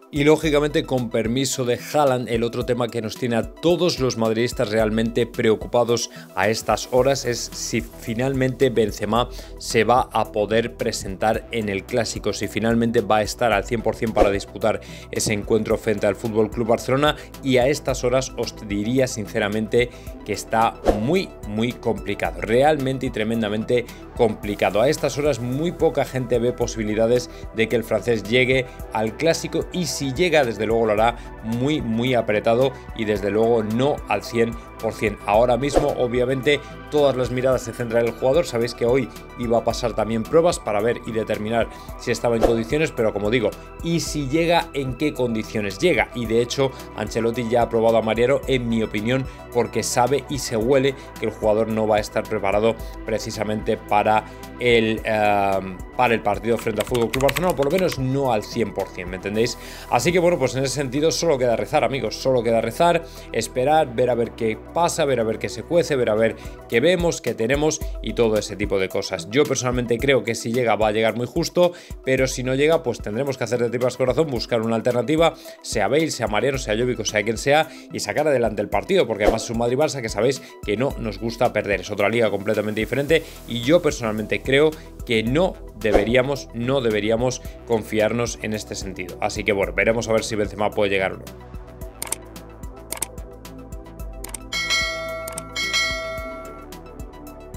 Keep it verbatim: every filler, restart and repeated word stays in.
Y lógicamente, con permiso de Haaland, el otro tema que nos tiene a todos los madridistas realmente preocupados a estas horas es si finalmente Benzema se va a poder presentar en el Clásico, si finalmente va a estar al cien por cien para disputar ese encuentro frente al F C Barcelona. Y a estas horas os diría sinceramente que está muy muy complicado, realmente y tremendamente complicado. A estas horas muy poca gente ve posibilidades de que el francés llegue al Clásico, y si llega, desde luego lo hará muy muy apretado y desde luego no al cien por cien. Ahora mismo obviamente todas las miradas se centran en el jugador. Sabéis que hoy iba a pasar también pruebas para ver y determinar si estaba en condiciones, pero como digo, y si llega, en qué condiciones llega. Y de hecho Ancelotti ya ha probado a Mariano, en mi opinión, porque sabe y se huele que el jugador no va a estar preparado precisamente para el, uh, para el partido frente al F C Barcelona, por lo menos no al cien por cien, ¿me entendéis? Así que bueno, pues en ese sentido solo queda rezar, amigos, solo queda rezar, esperar, ver a ver qué pasa, ver a ver qué se cuece, ver a ver qué vemos, qué tenemos y todo ese tipo de cosas. Yo personalmente creo que si llega va a llegar muy justo, pero si no llega, pues tendremos que hacer de tripas corazón, buscar una alternativa, sea Bale, sea Mariano, sea Jovic, o sea quien sea, y sacar adelante el partido, porque además es un Madrid-Barça que sabéis que no nos gusta perder, es otra liga completamente diferente, y yo personalmente creo que no deberíamos, no deberíamos confiarnos en este sentido. Así que bueno, veremos a ver si Benzema puede llegar o no.